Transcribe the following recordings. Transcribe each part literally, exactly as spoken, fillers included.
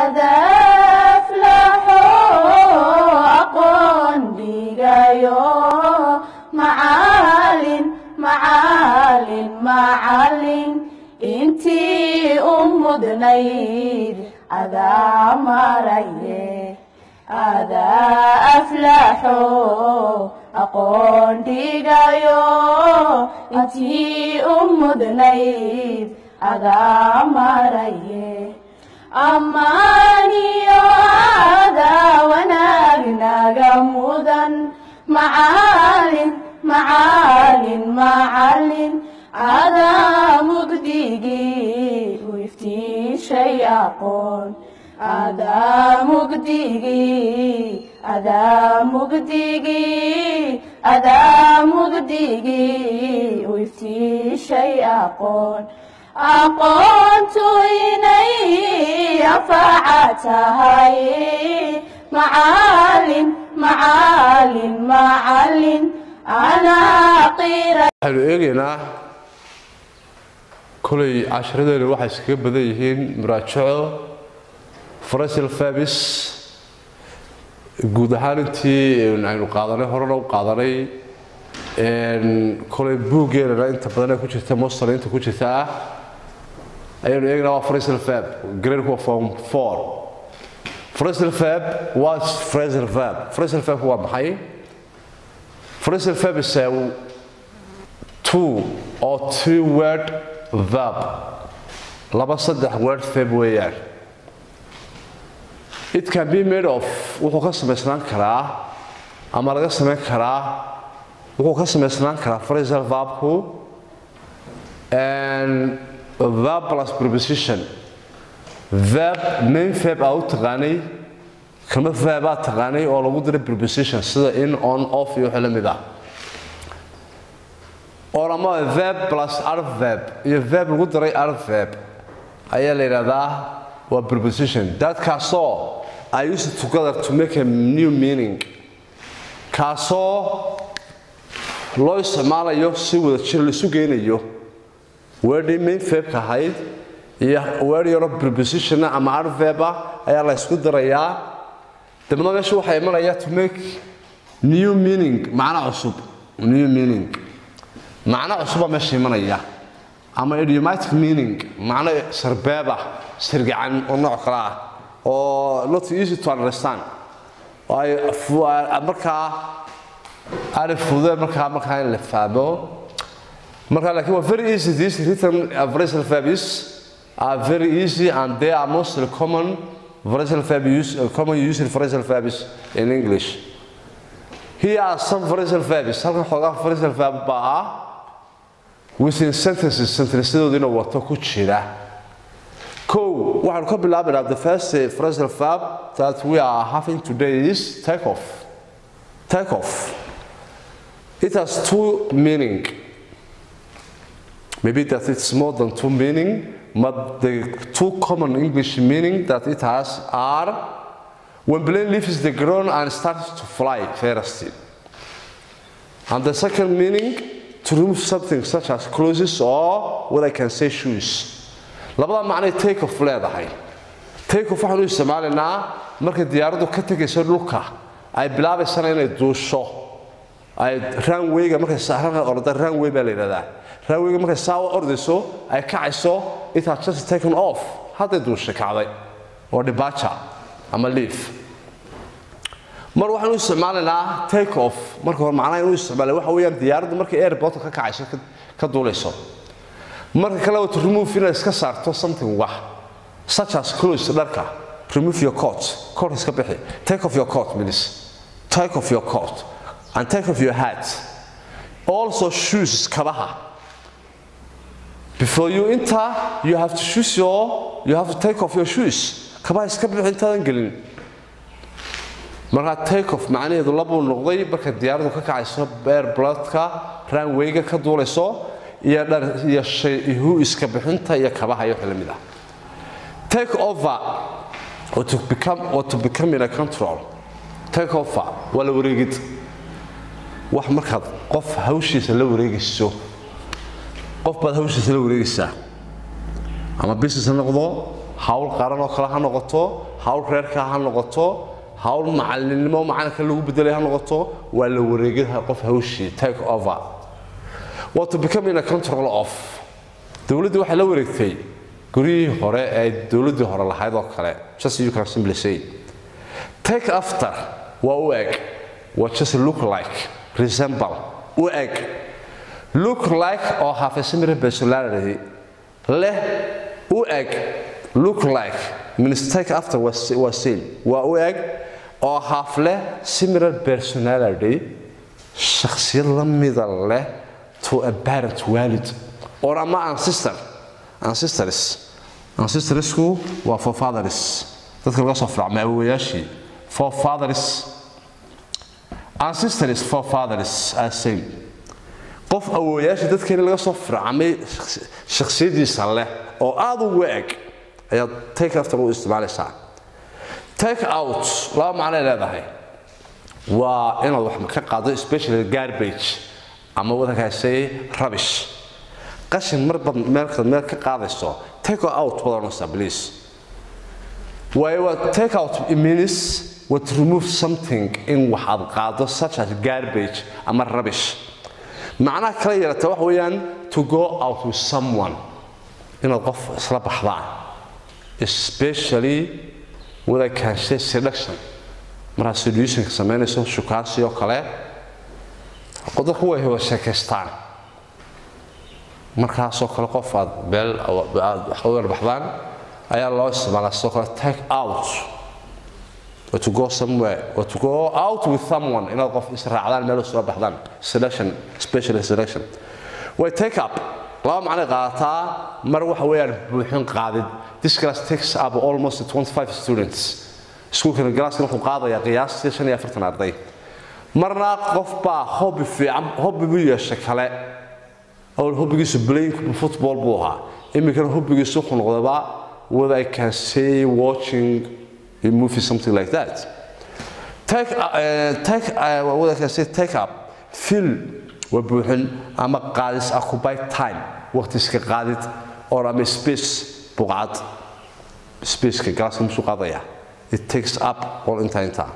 هذا أفلح أقون ديغايو معالٍ معالٍ معالٍ انتي أم دنيد هذا مريه هذا أفلح أقون ديغايو انتي أم دنيد هذا مريه أماني هذا وناغنا غمودا معالٍ معالٍ معالٍ هذا مقديقي ويفتي شيء أقول هذا مقديقي هذا مقديقي هذا مقديقي ويفتي شيء أقول أقنت إني أفعتها معالٍ معالٍ معالٍ أنا قيرة حلو إيجينا كل عشرة دقيقة واحد سكيب بدأ يهين مراجعة فرس الفابس جود هالنتي إنه قادرة هرنا وقادرة إن كل بوجر لا أنت بدنا كل شيء تموصل أنت كل شيء ثا أيون إيجينا فرس الفاب جرير هو فورم فور فرس الفاب was فرس الفاب فرس الفاب هو محي فرس الفاب يساوي two or two word verb لبا صدح word verb وياه it can be made of wuxuu ka sameysnaan karaa ama laga sameyn karaa wuxuu ka sameysnaan karaa phrasal verbku and verb plus preposition verb main verb aa u taqaanay kama verb aa taqaanay oo lagu diray preposition sida in on off iyo wixii la mid ah or ama verb plus adverb iyo verb lagu diray adverb ayaa la yiraahdaa waa preposition that kaasoo I use it together to make a new meaning kaasoo loo isticmaalayo si wada jir la isu geynayo wording main verb ka ahayd iyo word yaro preposition ama adverb ayaa la isku darayaa dabna meesha waxay imanayaan to make new meaning macna cusub new meaning macna cusub meesha imanaya ama idiomatic meaning macna sarbeeba sirgacan oo nooc kala ah oo not easy to understand ay marka arifude marka marka in la fahmo marka laakiin waa very easy this written phrasal verbs are very easy and they are most common phrasal verbs common use phrasal verbs in English. Here are some phrasal verbs halka xogaa phrasal verb baa within sentences sentencedoodina wato ku jira ko waxaan ka bilaabaynaa the first phrasal verb that we are having today is take off take off it has two meaning maybe that it's more than two meaning but the two common English meaning that it has are when plane leaves the ground and starts to fly first and the second meaning to remove something such as clothes or what I can say shoes labada macna take off leedahay take off waxaan u isticmaalnaa marka diyaaradu ka tagayso dhulka ay bilaabayso inay duusho ay runway-ga markay saaran orda runway baa la yiraahdaa runway-ga markay saawa ordayso ay kacayso it has just taken off hada duusho kacday oo departure ama leave mar waxaan u isticmaalnaa take off marka hore macnaha inuu isticmaalo waxa weeyaan diyaaradu markay airport ka kacayso ka duulayso marka kale oo remove in iska saarto something wax such as clothes dharka remove your coat coat iska bixi take off your coat means take off your coat and take off your hat also shoes kabaha before you enter you have to choose your you have to take off your shoes kabaha iska bixi intaan gelin marka take off macnaheedu labo noqday marka diyaaradu ka kacayso airport-ka runway-ga ka duulayso iyo dhar iyo shay ihu iska bixinta iyo kabaha iyo xilmid ah take over or to become or to become in a control take over wala wareegid wax marka qof hawshiisa la wareegiso qof baad hawshiisa la wareegaysaa ama business noqdo hawl qaran oo kala ha noqoto hawl reerka ha noqoto hawl macalinimo macalinka lagu bedelay ha noqoto waa la wareegay qof hawshii take over what to become in a control of dawladdu waxay la wareegtay guriyii hore ee dawladdu hore lahayd oo kale just you can simply say take after waa u eg what just look like resemble u eg look like or have a similar personality leh u eg look like means take after was was seen waa u eg or have leh similar personality shakhsiyad la mid leh to a parent walid or ama ancestor ancestors ancestors who were forefathers dadka laga soo farcmay awooyaashii forefathers ancestors forefathers as same qof awooyaashii dadkeena laga soo farcmay shakhsiyadiisa leh oo aad u weeg ayaa take after u isticmaalaysaa take out laba macno leedahay waa inaad wax ka qaado especially garbage ama wadankaasay rubbish qashin marba meel ka meel ka qaadayso take out wadanaysa please why what take out means what remove something in waxaad qaado such as garbage ama rubbish macnaha kale yarata wax weeyaan to go out with someone inaad qof isla baxdaan especially with a conscious seduction marka seduction sameynayso shukaansi oo kale qodobku way hore sheekaystaan markaas oo kale qof aad beel wax u baxdaan ayaa loo isticmaalaa soo kale take out or to go somewhere or to go out with someone inaad qof israacdaan meel soo baxdaan selection especially selection way take up laba macno qaataa mar waxa weeyaan buuxin qaadid this class takes up almost twenty-five students iskuulka galaaska wuxuu qaadayaa qiyaastii shan iyo afartan arday marna qof baa hobby fiican hobby buu yeeshay kale oo hobbigiisu playing football buu ahaa imikana hobbigiisu wuxuu noqdaa what I can say watching a movie something like that take uh, take uh, what I can say take up fill وبوحن أما قادس occupy time وقت إسك قادت or أما space بقعد space كجالس مش قضية it takes up all in time time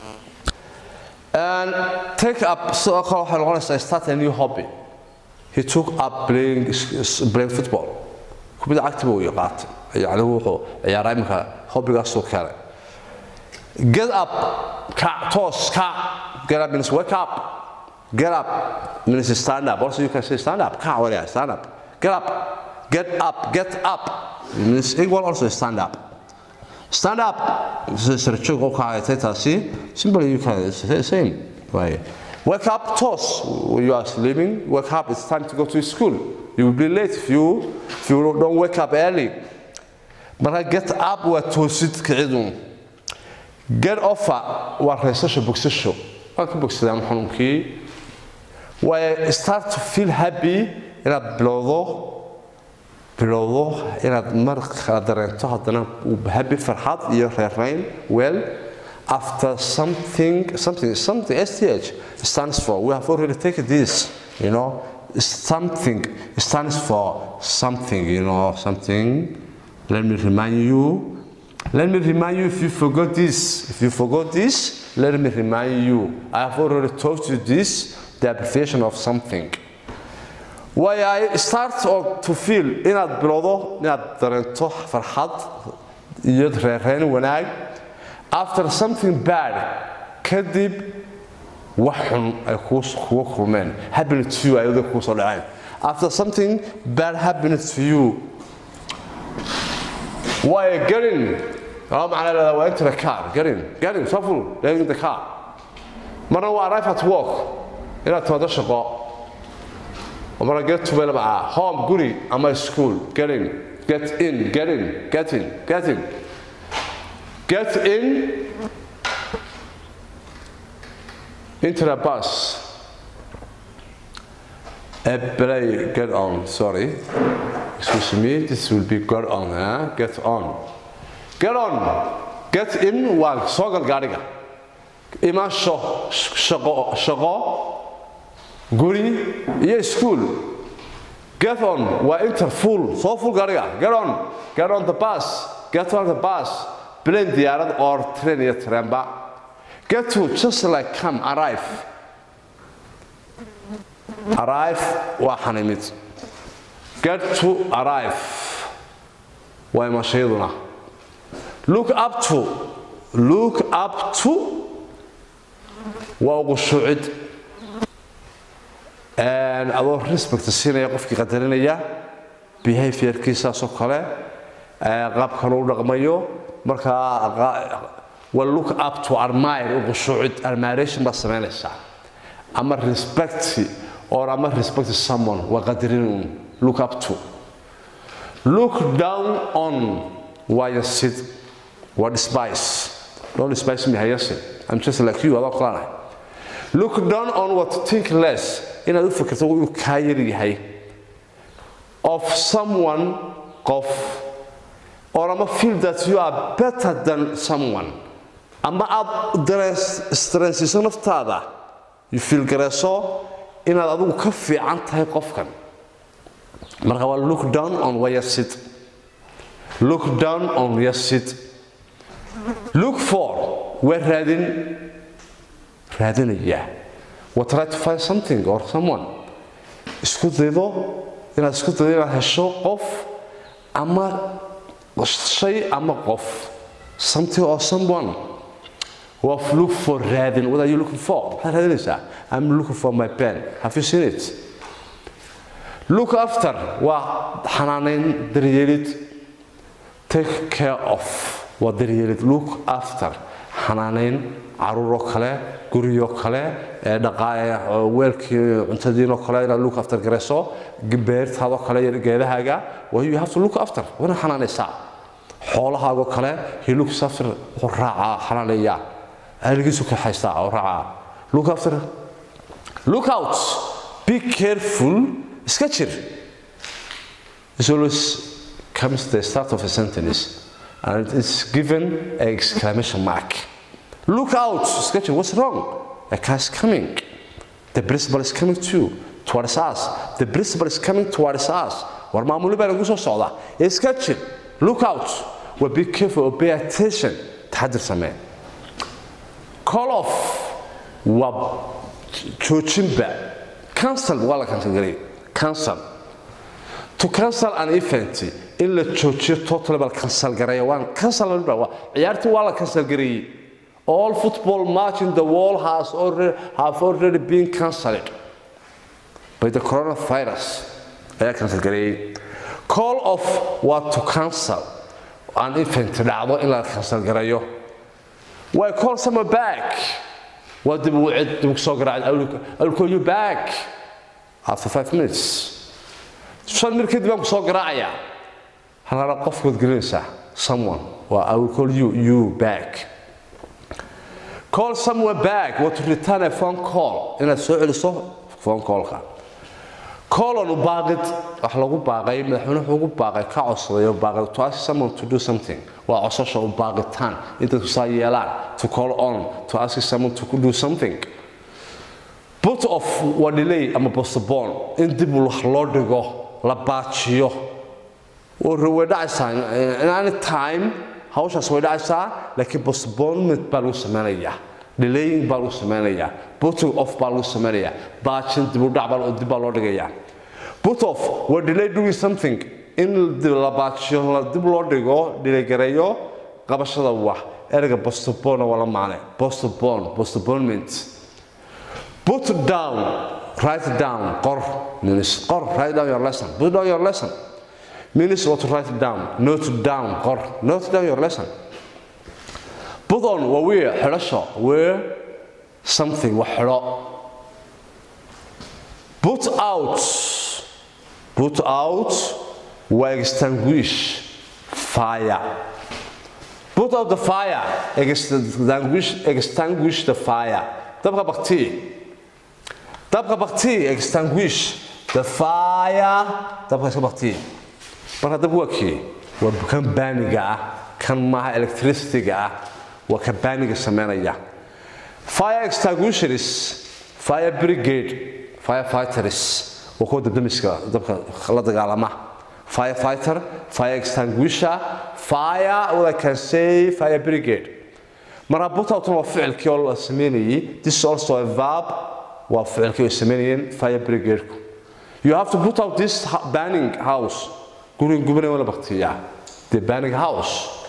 and take up so I start a new hobby he took up playing playing football كبدا active ويقات يعني هو عيار إمك hobby قصو كله get up كا toss كا get up means wake up get up means stand up also you can say stand up كا ولا stand up get up get up get up means equal also stand up stand up search go ka tasi simply you can say same way wake up toss you are sleeping wake up it's time to go to school you will be late if you if you don't wake up early but get up wa tosit kcidun get off wa reesasho bogsasho wa ka bogsadaan xanuunkii way start to feel happy ila bilowdo bilowdo inaad marka dareento hadana happy farxad iyo reerayn well after something something something S T H stands for we have already taken this you know something stands for something you know something let me remind you let me remind you if you forgot this if you forgot this let me remind you I have already taught you this the abbreviation of something why I start to feel inaad bilowdo inaad dareento farxad iyo reerayn wanaag after something bad kadib wax xun ay kugu kulmeen happened to you ayada ku soo dhaceen after something bad happened to you why getting oh macna la waa enter a car getting getting so full getting the car marna waa arrive at work inaad taado shaqo ومرة get to بلا مع home guri أما school get in get in get in get in get in get in into the bus a play get on sorry excuse me this will be get on huh? get on get on get in while sogal gariga ima sho shaqo shaqo guri iyo school get on waa enter full so full gariga get on get on the bus get on the bus plane diyaarad or train iyo trainba get to just like come arrive arrive waa xanimid get to arrive waa imashaduna look up to look up to waa ugu shucid and adoo respect siinaya qofkii qadarinaya behaviorkiisa soo kale qaabkan uu dhaqmayo marka wa look up to admire ugu shucid admiration ba sameynaysa ama respect or ama respect someone wa qadarin look up to look down on why you sit what despise don't despise me hayase I'm just like you adoo kala look down on what think less inaad u fikirto uu ka yar yahay of someone of or ama feel that you are better than someone ama aad dress stress naftaada you feel gareso inaad adigu ka fiican tahay qofkan marka waa look down on where you sit look down on where you sit look for where raadin raadinaya what try to find something or someone isku daydo inaad isku daydo inaad hesho qof ama shay ama qof something or someone what look for raadin what are you looking for maxaad raadinaysaa I'm looking for my pen have you seen it look after waa xanaaneyn daryeelid take care of waa daryeelid look after xanaaneyn caruuro kale guriyo kale ee dhaqaaya weelkii cuntadiino kale inaad look after gareyso beertaado kale geedahaaga well you have to look after wana xanaanaysaa xoolahaago kale he looks after raaca xanaanaya aligiisu ka haystaa oo raaca look after look out be careful iska jir is always comes the start of a sentence and it's given an exclamation mark look out iska jir what's wrong a car is coming the principal is coming to towards us the principal is coming towards us war maamuli baa lagu soo socda iska jir look out well be careful or pay attention taxadir samee call off wa joojinba cancel waa la cancel garay cancel to cancel an event in la joojiyo total bal cancel garay waan cancel waa ciyaartii waa la cancel garay all football match in the world has already have already been cancelled by the coronavirus ayaa cancel garay call off what to cancel an event dhacdo in la cancel garayo why call someone back what did we do so garaac I'll call you back after five minutes shan mir kadib aan soo garaacaya halala qofkood gelinaysa someone well, I will call you you back call someone back what to return a phone call inaad soo celiso phone call-ka call on baaqid wax lagu baaqay madaxweynuhu ugu baaqay ka codsaday baaqid to ask someone to do something waa codasho u baaqitaan inta ku saa yeelaan to call on to ask someone to do something put off what delay ama postpone in dib loo dhigo la baajiyo oo ruwadaysan in any time hawshaas way dhacaysaa laakiin postponement baa lagu sameeyaa delaying baa lagu sameeyaa putting off baa lagu sameeyaa baajin dib u dhac baa dib baa loo dhigayaa put off what delay doing something in la baajiyo la dib loo dhigo delay gareeyo qabashada wax erga postpone wala maane postpone postponement put down write down qor means qor write down your lesson put down your lesson means what to write it down note it down or note down your lesson put on what we xirasho wear something wa xiro put out put out wa extinguish fire put out the fire extinguish extinguish the fire dabqa baqti dabqa baqti extinguish the fire dabqa baqti marka dab waa kii waa kan baaniga ah kan maaha electricity-ga ah waa ka baaniga sameynaya fire extinguishers fire brigade firefighters waa kuwa dabdamiska dabka la dagaalama firefighter, fire extinguisher, fire, or I can say fire brigade. Mara put out of fi'l kiol semeni. This is also a verb. Wa fi'l kiol semeni fire brigade. You have to put out this burning house. Gurin gubane wala baqtiya. The burning house.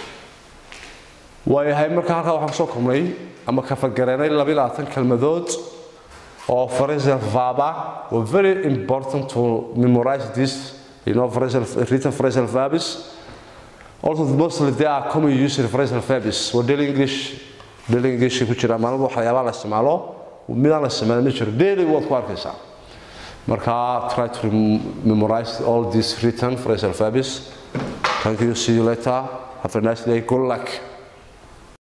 Wa yahay marka halka waxaan soo kulmay ama ka fagaranay laba iyo labaatan kalmadood oo phrasal verb were very important to memorize this, you know, phrasal written phrasal verbs. Also, mostly they are common use of phrasal verbs. We're daily English, daily English ku jira maalmo waxyaabo la isticmaalo, midaan la isticmaalo ma jiro. Daily word ku arkaysaa. Marka try to memorize all these written phrasal verbs. Thank you. See you later. Have a nice day. Good luck.